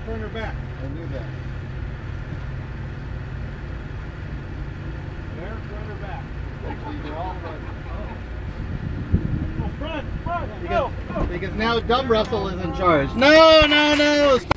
Turn her back. I knew that. There, turn her back. Actually, they're all Oh, front, because now Dumb Russell is in charge. No, no, no!